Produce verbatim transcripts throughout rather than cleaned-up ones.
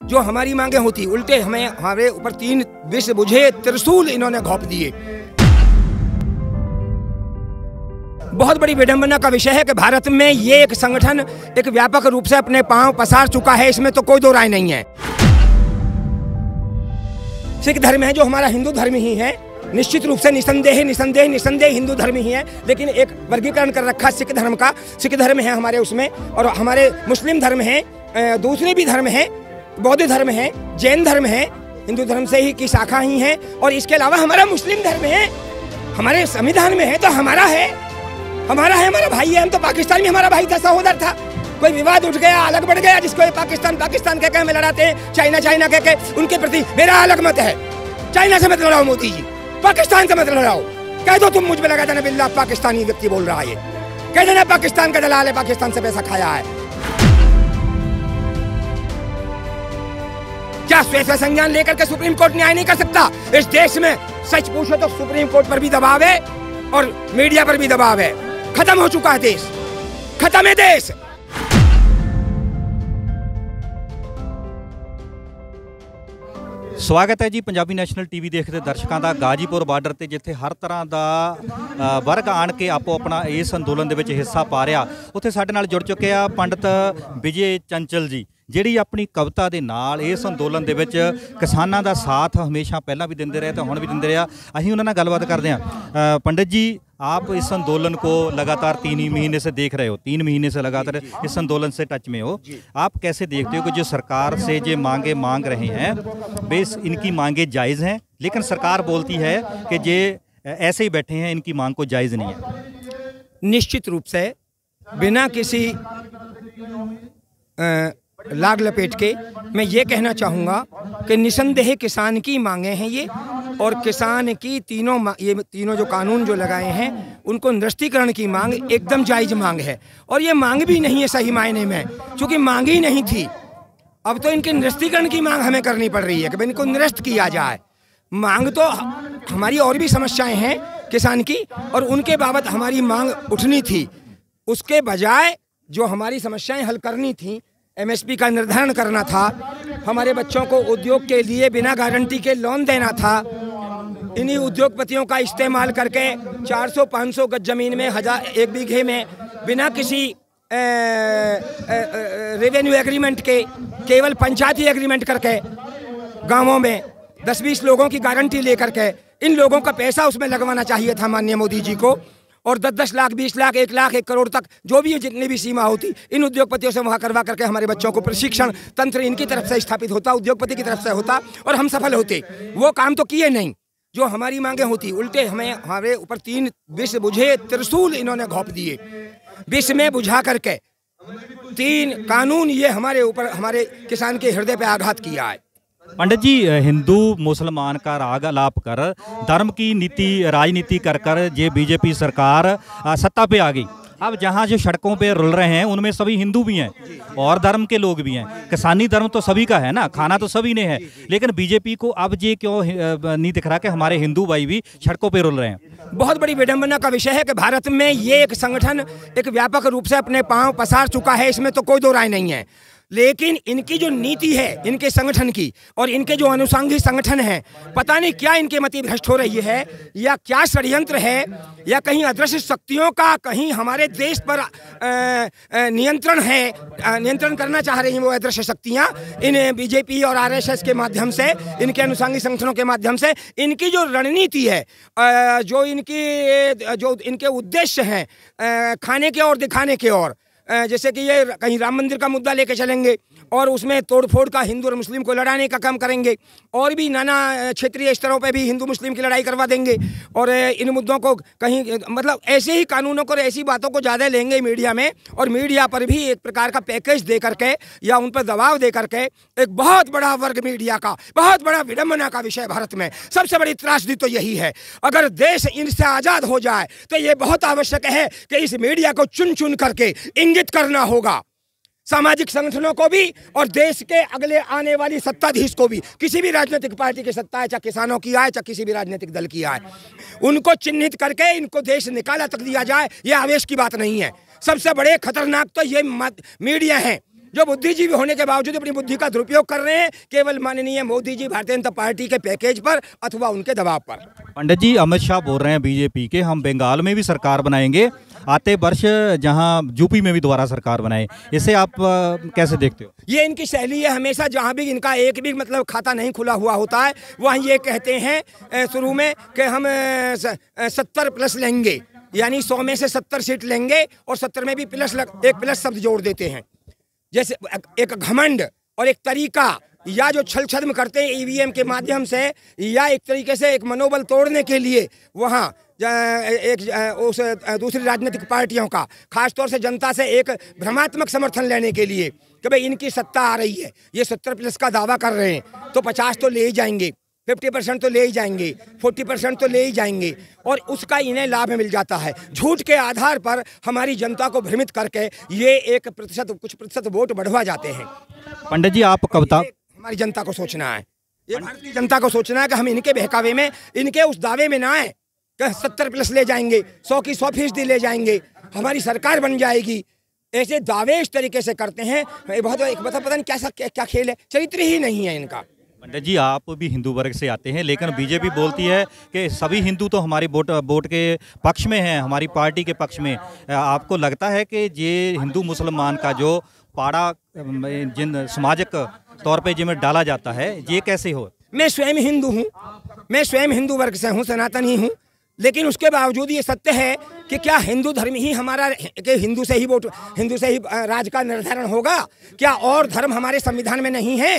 जो हमारी मांगे होती, उल्टे हमें हमारे ऊपर तीन विष बुझे त्रिशूल इन्होंने घोंप दिए। बहुत बड़ी विडंबना का विषय है कि भारत में ये एक संगठन एक व्यापक रूप से अपने पांव पसार चुका है, इसमें तो कोई दो राय नहीं है। सिख धर्म है जो हमारा हिंदू धर्म ही है, निश्चित रूप से निसंदेह निसंदेह निसंदेह हिंदू धर्म ही है, लेकिन एक वर्गीकरण कर रखा सिख धर्म का। सिख धर्म है हमारे उसमें, और हमारे मुस्लिम धर्म है, दूसरे भी धर्म है, बौद्ध धर्म है, जैन धर्म है, हिंदू धर्म से ही की शाखा ही है, और इसके अलावा हमारा मुस्लिम धर्म है। हमारे संविधान में है तो हमारा है, हमारा है, हमारा भाई है। हम तो पाकिस्तान में हमारा भाई था, सहोदर था। कोई विवाद उठ गया, अलग बढ़ गया, जिसको पाकिस्तान पाकिस्तान कह के हमें लड़ाते हैं, चाइना चाइना कह के, उनके प्रति मेरा अलग मत है। चाइना से मत लड़ाओ मोदी जी, पाकिस्तान से मत लड़ाओ। कह दो तुम मुझ पे लगा देना बिल्ला पाकिस्तानी व्यक्ति बोल रहा है, कह देना पाकिस्तान का दलाल है, पाकिस्तान से पैसा खाया है। क्या स्वेच्छा संज्ञान लेकर के सुप्रीम कोर्ट न्याय नहीं कर सकता इस देश में? सच पूछो तो सुप्रीम कोर्ट पर भी दबाव है और मीडिया पर भी दबाव है। खत्म हो चुका है देश, खत्म है देश। स्वागत है जी पंजाबी नैशनल टीवी देखते दर्शकों का गाजीपुर बार्डर से, जिथे हर तरह का वर्ग आन के आपो अपना इस अंदोलन के हिस्सा पा रहा। उत्थे साडे नाल जुड़ चुके आ पंडित विजय चंचल जी, जिहड़ी अपनी कविता के नाल इस अंदोलन दे विच किसानां दा साथ हमेशा पहला भी दिंदे रहे तो हुण भी दिंदे रहे। असीं उन्हां नाल गलबात करदे हां। पंडित जी, आप इस आंदोलन को लगातार तीन ही महीने से देख रहे हो, तीन महीने से लगातार इस आंदोलन से टच में हो। आप कैसे देखते हो कि जो सरकार से जो मांगे मांग रहे हैं, बेस इनकी मांगे जायज़ हैं, लेकिन सरकार बोलती है कि जे ऐसे ही बैठे हैं, इनकी मांग को जायज़ नहीं है? निश्चित रूप से बिना किसी आ, लाग लपेट के मैं ये कहना चाहूँगा कि निसंदेह किसान की मांगे हैं ये, और किसान की तीनों ये तीनों जो कानून जो लगाए हैं उनको निरस्तीकरण की मांग एकदम जायज़ मांग है। और ये मांग भी नहीं है सही मायने में, क्योंकि मांग ही नहीं थी। अब तो इनके निरस्तीकरण की मांग हमें करनी पड़ रही है कि इनको निरस्त किया जाए। मांग तो हमारी और भी समस्याएं हैं किसान की, और उनके बाबत हमारी मांग उठनी थी। उसके बजाय जो हमारी समस्याएं हल करनी थी, एमएसपी का निर्धारण करना था, हमारे बच्चों को उद्योग के लिए बिना गारंटी के लोन देना था, इन्हीं उद्योगपतियों का इस्तेमाल करके चार सौ पाँच सौ गज जमीन में हजार एक बीघे में बिना किसी रेवेन्यू एग्रीमेंट के, केवल पंचायती एग्रीमेंट करके गांवों में दस बीस लोगों की गारंटी लेकर के इन लोगों का पैसा उसमें लगवाना चाहिए था माननीय मोदी जी को। और दस दस लाख, बीस लाख, एक लाख, एक करोड़ तक जो भी जितनी भी सीमा होती, इन उद्योगपतियों से वहाँ करवा करके हमारे बच्चों को प्रशिक्षण तंत्र इनकी तरफ से स्थापित होता, उद्योगपति की तरफ से होता, और हम सफल होते। वो काम तो किए नहीं। जो हमारी मांगे होती, उल्टे हमें हमारे ऊपर तीन विष बुझे त्रिशूल इन्होंने घोंप दिए। विष में बुझा करके तीन कानून ये हमारे ऊपर, हमारे किसान के हृदय पे आघात किया है। पंडित जी, हिंदू मुसलमान का राग अलाप कर, धर्म की नीति राजनीति कर कर ये बीजेपी सरकार सत्ता पे आ गई। अब जहाँ जो सड़कों पे रुल रहे हैं उनमें सभी हिंदू भी हैं और धर्म के लोग भी हैं। किसानी धर्म तो सभी का है ना, खाना तो सभी ने है, लेकिन बीजेपी को अब ये क्यों नहीं दिख रहा कि हमारे हिंदू भाई भी सड़कों पे रुल रहे हैं? बहुत बड़ी विडंबना का विषय है कि भारत में ये एक संगठन एक व्यापक रूप से अपने पांव पसार चुका है, इसमें तो कोई दो राय नहीं है। लेकिन इनकी जो नीति है इनके संगठन की, और इनके जो अनुषंगी संगठन हैं, पता नहीं क्या इनके मति भ्रष्ट हो रही है, या क्या षड्यंत्र है, या कहीं अदृश्य शक्तियों का कहीं हमारे देश पर नियंत्रण है, नियंत्रण करना चाह रही हैं वो अदृश्य शक्तियां इन बीजेपी और आरएसएस के माध्यम से, इनके अनुषंगी संगठनों के माध्यम से। इनकी जो रणनीति है, जो इनकी जो इनके उद्देश्य हैं खाने के और दिखाने के, और जैसे कि ये कहीं राम मंदिर का मुद्दा लेके चलेंगे और उसमें तोड़फोड़ का हिंदू और मुस्लिम को लड़ाने का काम करेंगे, और भी नाना क्षेत्रीय स्तरों पे भी हिंदू मुस्लिम की लड़ाई करवा देंगे, और इन मुद्दों को कहीं मतलब ऐसे ही कानूनों को और ऐसी बातों को ज़्यादा लेंगे मीडिया में, और मीडिया पर भी एक प्रकार का पैकेज दे करके या उन पर दबाव दे करके एक बहुत बड़ा वर्ग मीडिया का बहुत बड़ा विडंबना का विषय भारत में सबसे बड़ी त्रासदी तो यही है। अगर देश इनसे आज़ाद हो जाए तो ये बहुत आवश्यक है कि इस मीडिया को चुन चुन करके इंगित करना होगा सामाजिक संगठनों को भी और देश के अगले आने वाली सत्ताधीश को भी। किसी भी राजनीतिक पार्टी की सत्ता है, चाहे किसानों की आए, चाहे किसी भी राजनीतिक दल की आए, उनको चिन्हित करके इनको देश निकाला तक दिया जाए, ये आवेश की बात नहीं है। सबसे बड़े खतरनाक तो ये मीडिया है, जो बुद्धिजीवी होने के बावजूद अपनी बुद्धि का दुरुपयोग कर रहे हैं केवल माननीय मोदी जी भारतीय जनता पार्टी के पैकेज पर अथवा उनके दबाव पर। पंडित जी, अमित शाह बोल रहे हैं बीजेपी के, हम बंगाल में भी सरकार बनाएंगे आते वर्ष, जहां यूपी में भी दोबारा सरकार बनाए, इसे आप कैसे देखते हो? ये इनकी शैली है, हमेशा जहां भी इनका एक भी मतलब खाता नहीं खुला हुआ होता है वहाँ ये कहते हैं शुरू में कि हम सत्तर प्लस लेंगे, यानी सौ में से सत्तर सीट लेंगे और सत्तर में भी प्लस लग, एक प्लस शब्द जोड़ देते हैं। जैसे एक घमंड और एक तरीका, या जो छल छद्म करते हैं ईवीएम के माध्यम से, या एक तरीके से एक मनोबल तोड़ने के लिए वहाँ एक उस दूसरी राजनीतिक पार्टियों का, खासतौर से जनता से एक भ्रमात्मक समर्थन लेने के लिए कि भाई इनकी सत्ता आ रही है, ये सत्तर प्लस का दावा कर रहे हैं तो पचास तो ले ही जाएंगे, फिफ्टी परसेंट तो ले ही जाएंगे, फोर्टी परसेंट तो ले ही जाएंगे, और उसका इन्हें लाभ मिल जाता है। झूठ के आधार पर हमारी जनता को भ्रमित करके ये एक प्रतिशत कुछ प्रतिशत वोट बढ़वा जाते हैं। पंडित जी, आप कविता, हमारी जनता को सोचना है, ये भारत की जनता को सोचना है कि हम इनके बहकावे में, इनके उस दावे में ना आए कि सत्तर प्लस ले जाएंगे, सौ की सौ फीसदी ले जाएंगे, हमारी सरकार बन जाएगी। ऐसे दावे इस तरीके से करते हैं, बहुत एक पता पता नहीं कैसा क्या, क्या खेल है, चरित्र ही नहीं है इनका। पंडित जी, आप भी हिंदू वर्ग से आते हैं, लेकिन बीजेपी बोलती है कि सभी हिंदू तो हमारी वोट वोट के पक्ष में हैं, हमारी पार्टी के पक्ष में। आपको लगता है कि ये हिंदू मुसलमान का जो पाड़ा जिन सामाजिक तौर पे जिसमें डाला जाता है, ये कैसे हो? मैं स्वयं हिंदू हूँ, मैं स्वयं हिंदू वर्ग से हूँ, सनातन ही हूँ, लेकिन उसके बावजूद ये सत्य है कि क्या हिंदू धर्म ही हमारा, कि हिंदू से ही वोट, हिंदू से ही राज का निर्धारण होगा? क्या और धर्म हमारे संविधान में नहीं है?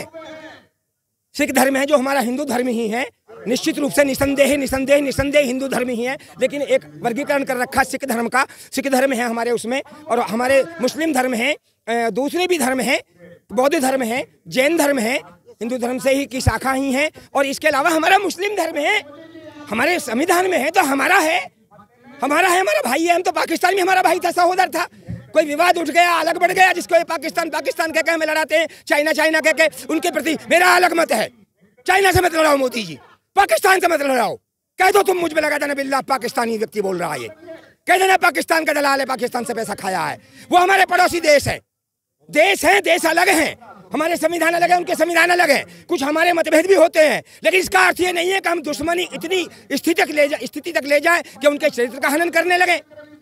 सिख धर्म है जो हमारा हिंदू धर्म ही है, निश्चित रूप से निसंदेह निसंदेह निसंदेह हिंदू धर्म ही है, लेकिन एक वर्गीकरण कर रखा सिख धर्म का। सिख धर्म है हमारे उसमें, और हमारे मुस्लिम धर्म है, दूसरे भी धर्म है, बौद्ध धर्म है, जैन धर्म है, हिंदू धर्म से ही की शाखा ही है, और इसके अलावा हमारा मुस्लिम धर्म है, हमारे संविधान में है, तो हमारा है, हमारा है, हमारा भाई है। हम तो पाकिस्तान में हमारा भाई था, सहोदर था, कोई विवाद उठ गया, अलग बढ़ गया, जिसको पाकिस्तान पाकिस्तान कह के हमें लड़ाते हैं, चाइना चाइना कह के, उनके प्रति मेरा अलग मत है। चाइना से मत लड़ाओ मोदी जी, पाकिस्तान से मत लड़ाओ, कह दो तुम मुझ पे लगा देना, बिल्ला पाकिस्तानी व्यक्ति बोल रहा है, ये कह देना पाकिस्तान का दलाल है, पाकिस्तान से पैसा खाया है। वो हमारे पड़ोसी देश है, देश है, देश अलग है, हमारे संविधान अलग है, उनके संविधान अलग है, कुछ हमारे मतभेद भी होते हैं, लेकिन इसका अर्थ ये नहीं है कि हम दुश्मनी इतनी स्थिति तक ले जाए स्थिति तक ले जाए कि उनके चरित्र का हनन करने लगे।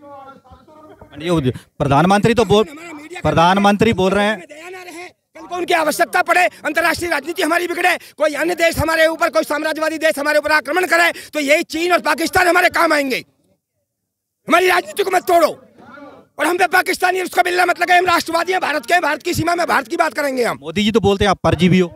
प्रधानमंत्री तो बोल प्रधानमंत्री बोल रहे हैं, कल को उनकी आवश्यकता पड़े, अंतर्राष्ट्रीय राजनीति हमारी बिगड़े, कोई अन्य देश हमारे ऊपर, कोई साम्राज्यवादी देश हमारे ऊपर आक्रमण करे, तो यही चीन और पाकिस्तान हमारे काम आएंगे। हमारी राजनीति को मत तोड़ो, और हम पे पाकिस्तानी उसका बिल्ला मत लगाए, हम राष्ट्रवादी हैं, भारत के, भारत की सीमा में भारत की बात करेंगे हम। मोदी जी तो बोलते हैं आप परजीवी हो।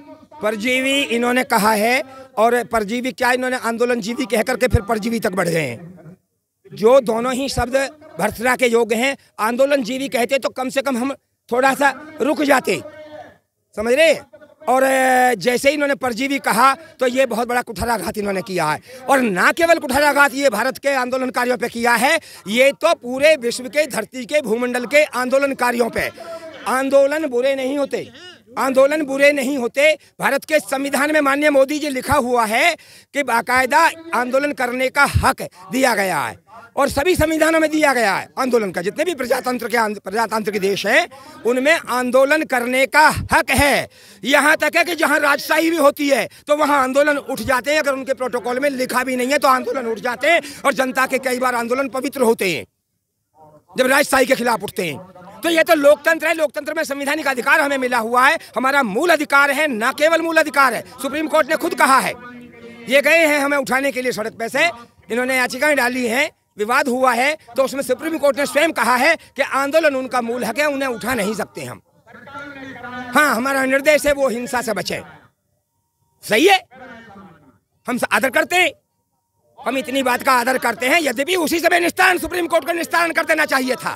परजीवी इन्होंने कहा है, और परजीवी क्या, इन्होंने आंदोलन जीवी कह करके फिर परजीवी तक बढ़ गए हैं, जो दोनों ही शब्द भर्त्सना के योग्य हैं। आंदोलन जीवी कहते तो कम से कम हम थोड़ा सा रुक जाते, समझ रहे? और जैसे ही इन्होंने परजीवी कहा तो ये बहुत बड़ा कुठाराघात इन्होंने किया है, और ना केवल कुठाराघात ये भारत के आंदोलनकारियों पे किया है, ये तो पूरे विश्व के, धरती के, भूमंडल के आंदोलनकारियों पे। आंदोलन बुरे नहीं होते, आंदोलन बुरे नहीं होते। भारत के संविधान में माननीय मोदी जी लिखा हुआ है कि बाकायदा आंदोलन करने का हक दिया गया है, और सभी संविधानों में दिया गया है आंदोलन का। जितने भी प्रजातंत्र के प्रजातांत्रिक देश हैं उनमें आंदोलन करने का हक है। यहाँ तक है कि जहाँ राजशाही भी होती है तो वहाँ आंदोलन उठ जाते हैं, अगर उनके प्रोटोकॉल में लिखा भी नहीं है तो आंदोलन उठ जाते हैं, और जनता के कई बार आंदोलन पवित्र होते हैं जब राजशाही के खिलाफ उठते हैं। तो ये तो लोकतंत्र है, लोकतंत्र में संवैधानिक अधिकार हमें मिला हुआ है, हमारा मूल अधिकार है, न केवल मूल अधिकार है, सुप्रीम कोर्ट ने खुद कहा है। ये गए हैं हमें उठाने के लिए सड़क पे से, इन्होंने याचिकाएं डाली हैं, विवाद हुआ है, तो उसमें सुप्रीम कोर्ट ने स्वयं कहा है कि आंदोलन उनका मूल हक है, उन्हें उठा नहीं सकते हम। हाँ, हमारा निर्देश है वो हिंसा से बचे। सही है, हम आदर करते हैं, हम इतनी बात का आदर करते हैं, यद्यपि उसी समय निस्तारण सुप्रीम कोर्ट को निस्तारण कर देना चाहिए था।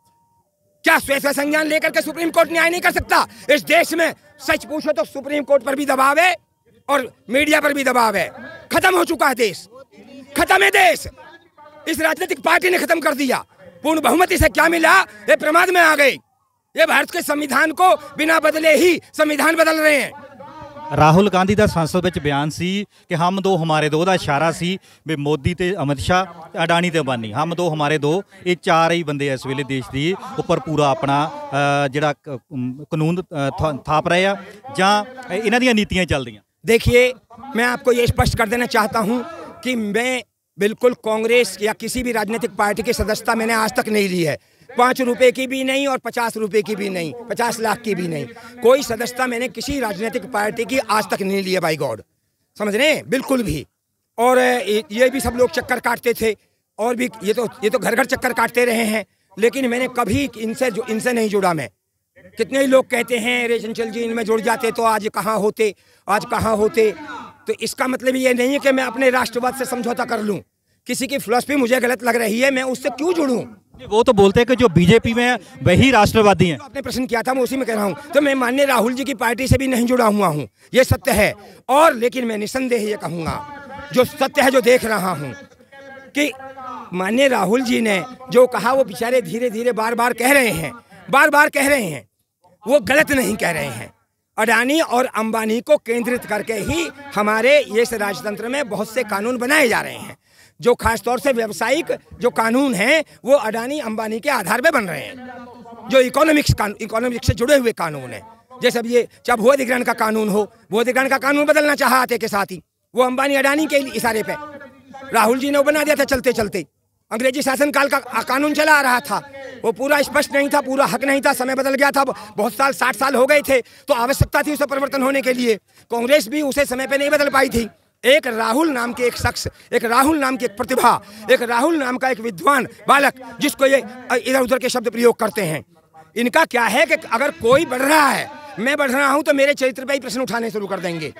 क्या स्वेच्छा संज्ञान लेकर के सुप्रीम कोर्ट न्याय नहीं कर सकता? इस देश में सच पूछो तो सुप्रीम कोर्ट पर भी दबाव है और मीडिया पर भी दबाव है। खत्म हो चुका है देश, खत्म है देश, इस राजनीतिक पार्टी ने खत्म कर दिया। पूर्ण बहुमति से क्या मिला? ये प्रमाद में आ गए, ये भारत के संविधान को बिना बदले ही संविधान बदल रहे हैं। ਰਾਹੁਲ ਗਾਂਧੀ ਦਾ ਸੰਸਦ ਵਿੱਚ ਬਿਆਨ ਸੀ ਕਿ ਹਮ ਦੋ ਹਮਾਰੇ ਦੋ ਦਾ ਇਸ਼ਾਰਾ ਸੀ ਵੀ ਮੋਦੀ ਤੇ ਅਮਿਤ ਸ਼ਾਹ, ਅਡਾਨੀ ਤੇ ਅੰਬਾਨੀ, ਹਮ ਦੋ ਹਮਾਰੇ ਦੋ, ਇਹ ਚਾਰ ਹੀ ਬੰਦੇ ਇਸ ਵੇਲੇ ਦੇਸ਼ ਦੀ ਉੱਪਰ ਪੂਰਾ ਆਪਣਾ ਜਿਹੜਾ ਕਾਨੂੰਨ ਥਾਪ ਰਹੇ ਆ ਜਾਂ ਇਹਨਾਂ ਦੀਆਂ ਨੀਤੀਆਂ ਚੱਲਦੀਆਂ। देखिए, मैं आपको ये स्पष्ट कर देना चाहता हूँ कि मैं बिल्कुल कांग्रेस या किसी भी राजनीतिक पार्टी की सदस्यता मैंने आज तक नहीं ली है। पाँच रुपए की भी नहीं और पचास रुपए की भी नहीं, पचास लाख की भी नहीं। कोई सदस्यता मैंने किसी राजनीतिक पार्टी की आज तक नहीं ली है, बाई गॉड, समझ रहे हैं, बिल्कुल भी। और ये भी सब लोग चक्कर काटते थे और भी ये तो ये तो घर घर चक्कर काटते रहे हैं, लेकिन मैंने कभी इनसे जो इनसे नहीं जुड़ा। मैं कितने ही लोग कहते हैं अरे चंचल जी इनमें जुड़ जाते तो आज कहाँ होते, आज कहाँ होते। तो इसका मतलब ये नहीं है कि मैं अपने राष्ट्रवाद से समझौता कर लूँ। किसी की फिलॉसफी मुझे गलत लग रही है, मैं उससे क्यों जुड़ूं? वो तो बोलते हैं कि जो बीजेपी में वही राष्ट्रवादी हैं। आपने प्रश्न किया था, मैं उसी में कह रहा हूं। तो मैं माननीय राहुल जी की पार्टी से भी नहीं जुड़ा हुआ हूं, ये सत्य है। और लेकिन मैं निसंदेह ये कहूंगा, जो सत्य है, जो देख रहा हूं, कि माननीय राहुल जी ने जो कहा वो बेचारे धीरे धीरे बार बार कह रहे हैं, बार बार कह रहे हैं, वो गलत नहीं कह रहे हैं। अडानी और अंबानी को केंद्रित करके ही हमारे इस राजतंत्र में बहुत से कानून बनाए जा रहे हैं, जो खासतौर से व्यावसायिक जो कानून हैं वो अडानी अंबानी के आधार पे बन रहे हैं, जो इकोनॉमिक्स इकोनॉमिक्स से जुड़े हुए कानून हैं। जैसे अब ये चाहे भू अधिग्रहण का कानून हो, भू अधिग्रहण का कानून बदलना चाहा आते के साथ ही वो अंबानी अडानी के इशारे पे राहुल जी ने वो बना दिया था। चलते चलते अंग्रेजी शासनकाल का कानून चला आ रहा था, वो पूरा स्पष्ट नहीं था, पूरा हक नहीं था, समय बदल गया था, बहुत साल साठ साल हो गए थे, तो आवश्यकता थी उसे परिवर्तन होने के लिए। कांग्रेस भी उसे समय पे नहीं बदल पाई थी। एक राहुल नाम के एक शख्स, एक राहुल नाम की एक प्रतिभा, एक राहुल नाम का एक विद्वान बालक, जिसको ये इधर उधर के शब्द प्रयोग करते हैं, इनका क्या है कि अगर कोई बढ़ रहा है, मैं बढ़ रहा हूं, तो मेरे चरित्र पे ही प्रश्न उठाने शुरू कर देंगे,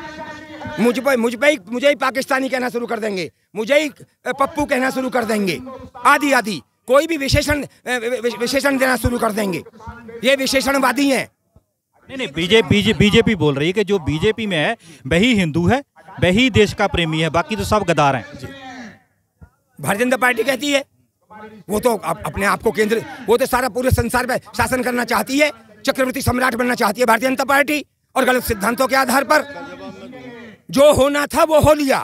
मुझ पर मुझ पे ही मुझे ही पाकिस्तानी कहना शुरू कर देंगे, मुझे ही पप्पू कहना शुरू कर देंगे, आदि आदि कोई भी विशेषण विशेषण देना शुरू कर देंगे। ये विशेषणवादी हैं। नहीं नहीं, बीजेपी बीजेपी बोल रही है कि जो बीजेपी में है वही हिंदू है, वही देश का प्रेमी है, बाकी तो सब गद्दार हैं। भारतीय जनता पार्टी कहती है वो तो अपने आप को केंद्र, वो तो सारा पूरे संसार पे शासन करना चाहती है, चक्रवर्ती सम्राट बनना चाहती है भारतीय जनता पार्टी, और गलत सिद्धांतों के आधार पर। जो होना था वो हो लिया,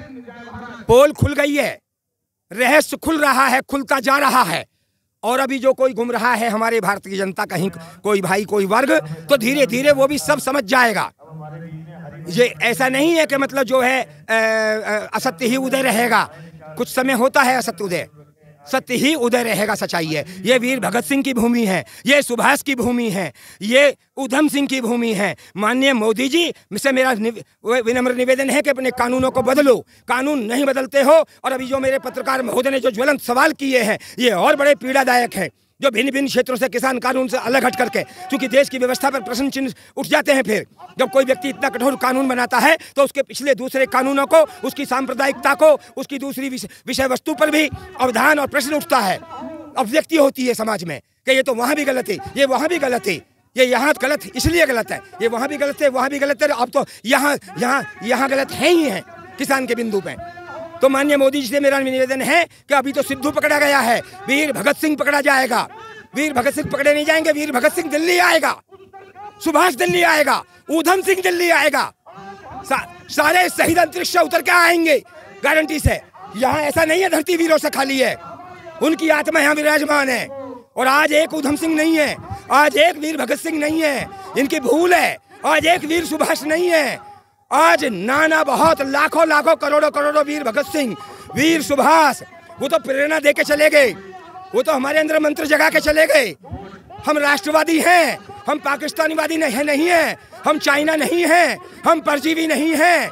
पोल खुल गई है, रहस्य खुल रहा है, खुलता जा रहा है। और अभी जो कोई घूम रहा है हमारे भारतीय जनता, कहीं कोई भाई कोई वर्ग, तो धीरे धीरे वो भी सब समझ जाएगा। ये ऐसा नहीं है कि मतलब जो है असत्य ही उदय रहेगा, कुछ समय होता है असत्य उदय, सत्य ही उदय रहेगा, सच्चाई है। ये वीर भगत सिंह की भूमि है, ये सुभाष की भूमि है, ये उधम सिंह की भूमि है। माननीय मोदी जी से मेरा विनम्र निवेदन है कि अपने कानूनों को बदलो, कानून नहीं बदलते हो। और अभी जो मेरे पत्रकार महोदय ने जो ज्वलंत सवाल किए हैं, ये और बड़े पीड़ादायक है, जो भिन्न भिन्न क्षेत्रों से किसान कानून से अलग हट करके, क्योंकि देश की व्यवस्था पर प्रश्न चिन्ह उठ जाते हैं। फिर जब कोई व्यक्ति इतना कठोर कानून बनाता है तो उसके पिछले दूसरे कानूनों को, उसकी सांप्रदायिकता को, उसकी दूसरी विषय वस्तु पर भी अवधान और प्रश्न उठता है, अभिव्यक्ति होती है समाज में कि ये तो वहाँ भी गलत है, ये वहाँ भी गलत है, ये यहाँ गलत इसलिए गलत है, ये वहाँ भी गलत है, वहाँ भी गलत है, अब तो यहाँ यहाँ यहाँ गलत है ही है किसान के बिंदु पे। तो माननीय मोदी जी से मेरा निवेदन है कि अभी तो सिद्धू पकड़ा गया है, वीर भगत सिंह पकड़ा जाएगा। वीर भगत सिंह पकड़े नहीं जाएंगे, वीर भगत सिंह दिल्ली आएगा, सुभाष दिल्ली आएगा, उधम सिंह दिल्ली आएगा, सा, सारे शहीद अंतरिक्ष से उतर के आएंगे गारंटी से। यहाँ ऐसा नहीं है धरती वीरों से खाली है, उनकी आत्मा यहाँ विराजमान है। और आज एक उधम सिंह नहीं है, आज एक वीर भगत सिंह नहीं है, इनकी भूल है। आज एक वीर सुभाष नहीं है, आज नाना बहुत लाखों लाखों करोड़ों करोड़ों वीर भगत सिंह, वीर सुभाष, वो तो प्रेरणा दे के चले गए, वो तो हमारे अंदर मंत्र जगा के चले गए। हम राष्ट्रवादी हैं, हम पाकिस्तानीवादी नहीं, नहीं है, हम चाइना नहीं है, हम परजीवी नहीं है,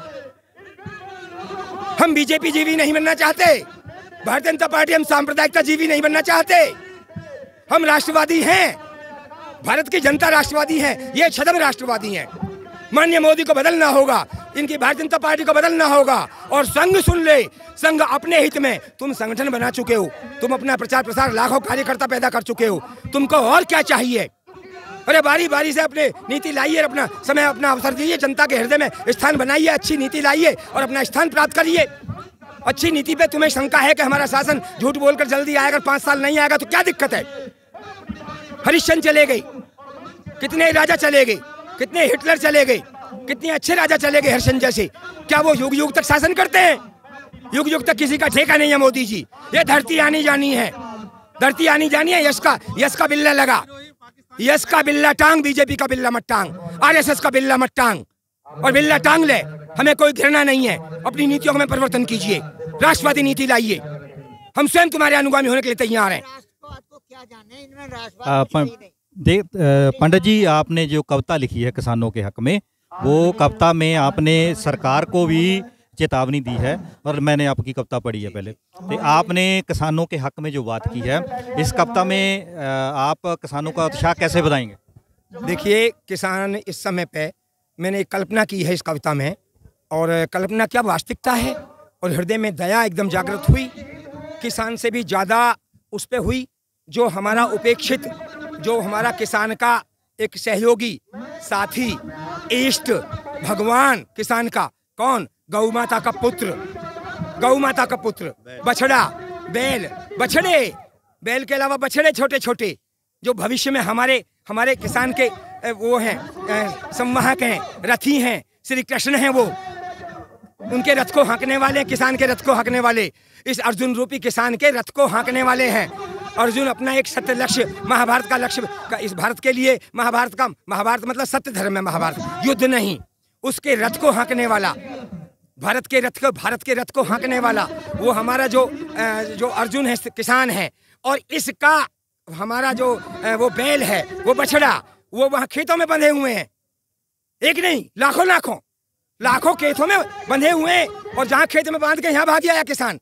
हम बीजेपी जीवी नहीं बनना चाहते, भारतीय जनता पार्टी हम सांप्रदायिकता जीवी नहीं बनना चाहते, हम राष्ट्रवादी हैं, भारत की जनता राष्ट्रवादी है, ये छदम राष्ट्रवादी हैं। माननीय मोदी को बदलना होगा, इनकी भारतीय जनता पार्टी को बदलना होगा। और संघ सुन ले, संघ अपने हित में, तुम संगठन बना चुके हो, तुम अपना प्रचार प्रसार लाखों कार्यकर्ता पैदा कर चुके हो, तुमको और क्या चाहिए? अरे बारी बारी से अपने नीति लाइए, अपना समय अपना अवसर दीजिए, जनता के हृदय में स्थान बनाइए, अच्छी नीति लाइए और अपना स्थान प्राप्त करिए। अच्छी नीति पे तुम्हें शंका है कि हमारा शासन झूठ बोलकर जल्दी आएगा, पांच साल नहीं आएगा तो क्या दिक्कत है? हरिश्चंद्र चले गए, कितने राजा चले गए, कितने हिटलर चले गए, कितने अच्छे राजा चले गए हर्षन जैसे। क्या वो युग युग तक शासन करते हैं? युग युग तक किसी का ठेका नहीं है मोदी जी। ये धरती आनी जानी है, धरती आनी जानी है। यश का यश का बिल्ला लगा, यश का बिल्ला टांग, बीजेपी का बिल्ला मत टांग, आरएसएस का बिल्ला मत टांग, और बिल्ला टांग ले। हमें कोई घृणा नहीं है, अपनी नीतियों में परिवर्तन कीजिए, राष्ट्रवादी नीति लाइए। हम स्वयं तुम्हारे अनुगामी होने के लिए तैयार हैं। देख पंडित जी, आपने जो कविता लिखी है किसानों के हक में, वो कविता में आपने सरकार को भी चेतावनी दी है, और मैंने आपकी कविता पढ़ी है पहले। तो आपने किसानों के हक में जो बात की है, इस कविता में आप किसानों का उत्साह कैसे बढ़ाएंगे? देखिए, किसान इस समय पे मैंने कल्पना की है इस कविता में, और कल्पना क्या वास्तविकता है, और हृदय में दया एकदम जागृत हुई। किसान से भी ज़्यादा उस पे हुई जो हमारा उपेक्षित, जो हमारा किसान का एक सहयोगी, साथी, इष्ट, भगवान किसान का कौन? गौ माता का पुत्र, गौ माता का पुत्र, बछड़ा, बैल, बछड़े, बैल के अलावा बछड़े छोटे छोटे, जो भविष्य में हमारे हमारे किसान के वो हैं, संवाहक हैं, रथी हैं, श्री कृष्ण हैं। वो उनके रथ को हाँकने वाले, किसान के रथ को हाँकने वाले, इस अर्जुन रूपी किसान के रथ को हाँकने वाले हैं। अर्जुन अपना एक सत्य लक्ष्य, महाभारत का लक्ष्य का, इस भारत के लिए महाभारत का, महाभारत मतलब सत्य धर्म है, महाभारत युद्ध नहीं, उसके रथ को हाँकने वाला, भारत के रथ को भारत के रथ को हाँकने वाला वो हमारा जो जो अर्जुन है, किसान है। और इसका हमारा जो वो बैल है, वो बछड़ा, वो वहाँ खेतों में बंधे हुए हैं। एक नहीं, लाखों लाखों लाखों खेतों में बंधे हुए हैं। और जहाँ खेत में बांध के यहाँ भाग आया किसान,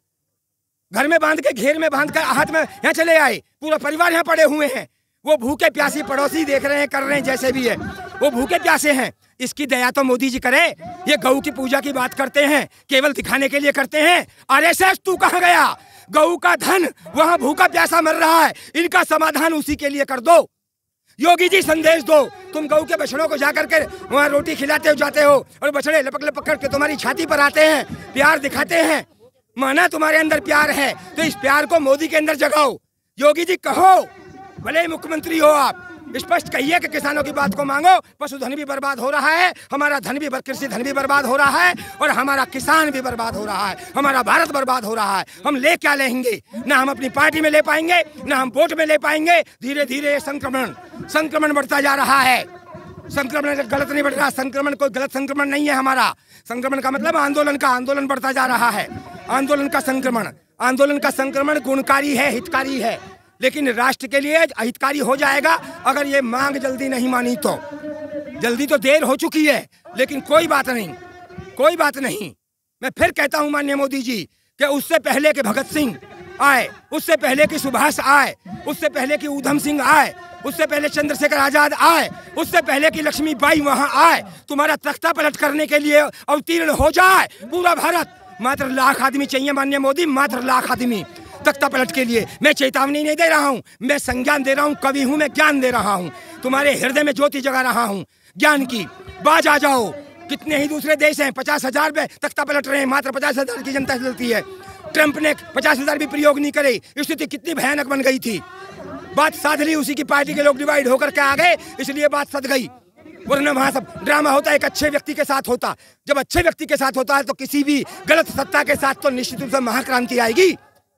घर में बांध के, घेर में बांध कर हाथ में यहाँ चले आए, पूरा परिवार यहाँ पड़े हुए हैं। वो भूखे प्यासी पड़ोसी देख रहे हैं, कर रहे हैं, जैसे भी है वो भूखे प्यासे हैं। इसकी दया तो मोदी जी करे। ये गऊ की पूजा की बात करते हैं, केवल दिखाने के लिए करते हैं। आरएसएस तू कहाँ गया? गऊ का धन वहाँ भूखा प्यासा मर रहा है, इनका समाधान उसी के लिए कर दो। योगी जी संदेश दो, तुम गऊ के बछड़ों को जाकर के वहाँ रोटी खिलाते हो जाते हो, और बछड़े लपक लपक करके तुम्हारी छाती पर आते हैं, प्यार दिखाते हैं। माना तुम्हारे अंदर प्यार है तो इस प्यार को मोदी के अंदर जगाओ। योगी जी कहो, भले ही मुख्यमंत्री हो आप, स्पष्ट कहिए कि किसानों की बात को मांगो। पशुधन भी बर्बाद हो रहा है, हमारा धन भी, कृषि धन भी बर्बाद हो रहा है, और हमारा किसान भी बर्बाद हो रहा है, हमारा भारत बर्बाद हो रहा है। हम ले क्या लेंगे? ना हम अपनी पार्टी में ले पाएंगे, ना हम वोट में ले पाएंगे। धीरे धीरे संक्रमण संक्रमण बढ़ता जा रहा है। संक्रमण गलत नहीं बढ़ रहा, संक्रमण कोई गलत संक्रमण नहीं है हमारा। संक्रमण का मतलब आंदोलन का, आंदोलन बढ़ता जा रहा है। आंदोलन का संक्रमण, आंदोलन का संक्रमण गुणकारी है, हितकारी है, लेकिन राष्ट्र के लिए अहितकारी हो जाएगा अगर ये मांग जल्दी नहीं मानी तो। जल्दी तो देर हो चुकी है, लेकिन कोई बात नहीं, कोई बात नहीं। मैं फिर कहता हूं माननीय मोदी जी कि उससे पहले के भगत सिंह आए, उससे पहले की सुभाष आए, उससे पहले की ऊधम सिंह आए, उससे पहले चंद्रशेखर आजाद आए, उससे पहले की लक्ष्मीबाई वहां आए। तुम्हारा तख्ता पलट करने के लिए अवतीर्ण हो जाए पूरा भारत। मात्र लाख आदमी चाहिए माननीय मोदी, मात्र लाख आदमी तख्ता पलट के लिए। मैं चेतावनी नहीं दे रहा हूँ, मैं संज्ञान दे रहा हूँ, कवि हूँ, मैं ज्ञान दे रहा हूँ। तुम्हारे हृदय में ज्योति जगा रहा हूँ ज्ञान की। बाज आ जाओ। कितने ही दूसरे देश हैं, पचास हजार पे तख्ता पलट रहे हैं, मात्र पचास हजार की जनता चलती है। ट्रंप ने पचास हजार भी प्रयोग नहीं करे। स्थिति कितनी भयानक बन गई थी। बात साध ली, उसी की पार्टी के लोग डिवाइड होकर के आ गए, इसलिए बात सध गई। वरना वहाँ सब ड्रामा होता है, एक अच्छे व्यक्ति के साथ होता। जब अच्छे व्यक्ति के साथ होता है तो किसी भी गलत सत्ता के साथ तो निश्चित रूप से महाक्रांति आएगी।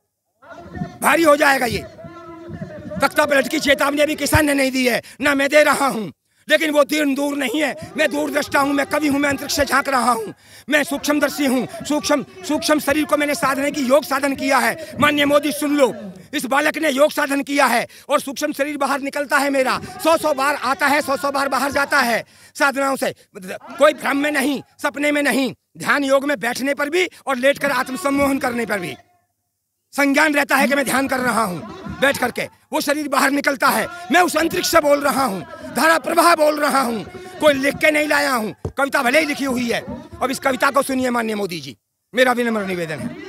भारी हो जाएगा ये। तख्ता पलट की चेतावनी अभी किसान ने नहीं दी है, ना मैं दे रहा हूँ, लेकिन वो दिन दूर नहीं है। मैं दूरदृष्टा हूँ, मैं कवि हूँ, मैं अंतरिक्ष से झांक रहा हूँ, मैं सूक्ष्मदर्शी हूँ। सूक्ष्म सूक्ष्म शरीर को मैंने साधने की योग साधन किया है। माननीय मोदी सुन लो, इस बालक ने योग साधन किया है और सूक्ष्म शरीर बाहर निकलता है मेरा। सौ सौ बार आता है, सौ सौ बार बाहर जाता है साधनाओं से। कोई भ्रम में नहीं, सपने में नहीं, ध्यान योग में बैठने पर भी और लेटकर आत्मसम्मोहन करने पर भी संज्ञान रहता है कि मैं ध्यान कर रहा हूँ। बैठ करके वो शरीर बाहर निकलता है। मैं उस अंतरिक्ष से बोल रहा हूँ, धारा प्रवाह बोल रहा हूँ, कोई लिख के नहीं लाया हूँ। कविता भले ही लिखी हुई है। अब इस कविता को सुनिए माननीय मोदी जी, मेरा विनम्र निवेदन है।